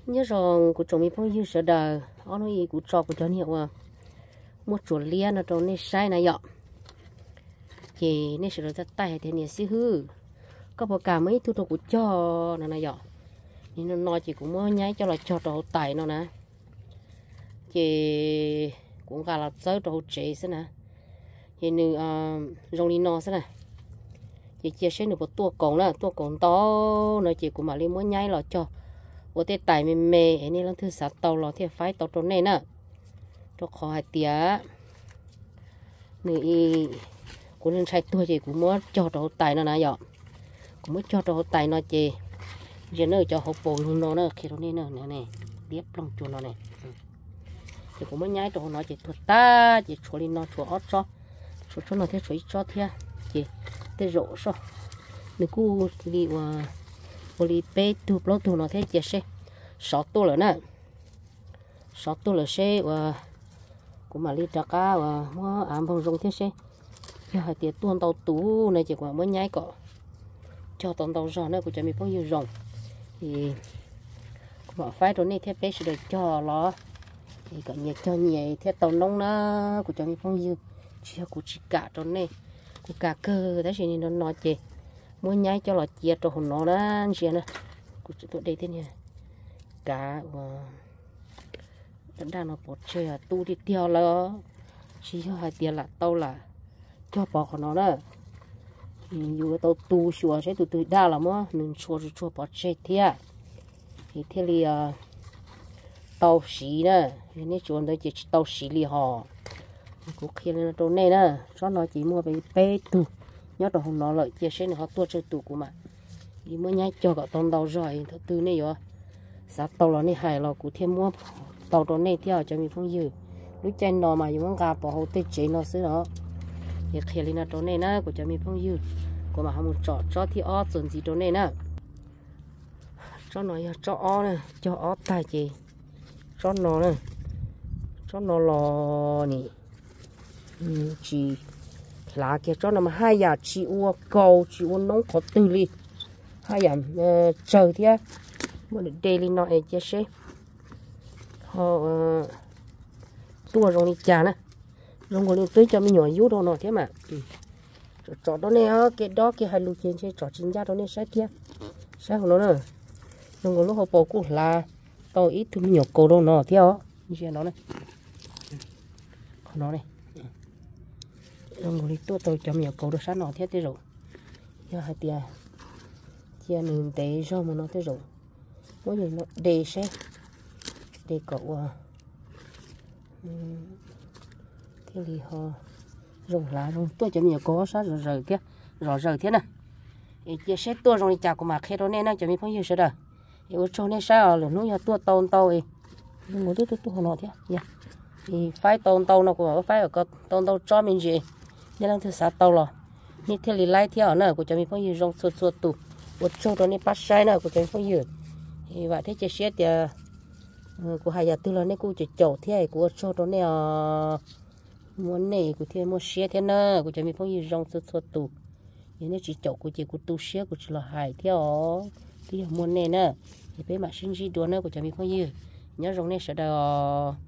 nhớ rằng của chồng mình phong yêu sợ đời ông nói của trò của cho nhiều à một chuột lia nó trong này sai này ạ thì nên sợ ra tay thì nhiều xí hư có bao cả mấy thứ đồ của cho nó này ạ nên nó nói chỉ cũng mới nháy cho là cho đồ tải nó nè thì cũng cả là sớ đồ chế thế nè thì nữ rong đi nó thế này thì chia sẻ được một tua cổng to nó chỉ cũng mà lên mới nháy là cho ở đây tải mềm mềm ấy nên là thứ sáu tàu là thì phải tàu trốn này nè cho khó hai tía nữ cũng nên sai tua chỉ cũng muốn cho đồ tải nó nè dọ cũng muốn cho đồ tải nó chỉ giờ nữa cho hộp bồi luôn nó khi đó nên nè nè tiếp lòng chuột nó này thì cũng mới nhái đồ nó chỉ thuật ta chỉ cho lên nó cho ót cho nó thế cho thế chỉ thế rộ sao nếu cô đi qua đi bé tu bao tu nó thế chỉ sẽ sáu tu rồi nè sáu tu là sẽ và cũng mà đi trắc cá và mua ám phong rong thế sẽ giờ hai tiệt tuôn tàu tú này chỉ qua mới nhái cọ cho tàu giò nữa của cha mình phong nhiều rong thì bỏ phái rồi này thế bé sẽ được cho nó thì cả nhiệt cho nhẹ thế tàu nông nó của cha mình phong nhiều chia của chị cả rồi này của cả cơ đấy thì nó nói chị muốn nhái cho là chia cho hồn nó đó chị nè của tụi đây thế này cả vẫn đang nó bỏ chơi tu đi theo là chỉ cho hai tiền là tao là cho bỏ của nó đó dù tao tu sửa sẽ từ từ đa là mà mình chua bỏ chơi thế thì thế thì tao xí nè nên chuẩn đấy chỉ tao xí li họ cũng khi lên chỗ này nè cho nó chỉ mua về bé tu nhớ đồ nó lợi chia sẻ họ tua chơi tủ của mà thì mới nhái cho cả tông tàu rồi thứ tư này rồi sao tàu là này hài là cũng thêm mua tàu đồ này theo cho mình không dư lúc trên nó mà dùng gà bỏ hậu tết chế nó xứ đó thì khi lên chỗ này nè của cho mình không dư của mà không cho thì ó chuẩn gì chỗ này nè cho nó cho ó nè cho ó tài gì cho nó nè cho nó lò nè chỉ là cái cho nó mà hai nhà chị uo cầu chị uo nông có từ li hai nhà chờ thế mà để đây li nó ấy chứ sẽ họ tua rồi đi chả nè rồi còn tới cho mình nhỏ yếu đâu nó thế mà trọ đó này cái đó cái hai lục trên trọ chính ra đó này sai kia sai của nó nữa rồi còn lúc họ bỏ cũng là tao ít thứ nhỏ cầu đâu nó theo như thế nó này nó này rồi tôi cho nhiều cầu được sát nó thế thế rồi giờ hai tia chia mình để cho mà nó thế rồi mỗi người nó đề xe để cậu thế thì họ dùng lá rồi tôi cho nhiều có sát rồi kia rồi thế này chia xe tôi rồi chào của mà khi đó nên nó cho mình phong nhiêu sẽ đời ở chỗ này sao là nó nhà tôi tàu ấy một đứa tôi nó thế nha thì phải tàu nó của phải ở cái tàu cho mình gì nên là thứ sáu tàu rồi như thế thì lại theo nữa của cho mình phong nhiêu rong suốt tụ một chỗ đó này bắt sai nữa của cho mình phong nhiêu thì vậy thế chia sẻ thì của hai nhà tư là này cô chỉ chậu thế của chỗ đó này muốn này của thiên muốn share thế nữa của cho mình phong nhiêu rong suốt tụ thì nó chỉ chậu của chị của tu share của chị là hai theo thì muốn này nữa thì bé mà sinh gì đua nữa của cho mình phong nhiêu nhớ rong này sẽ được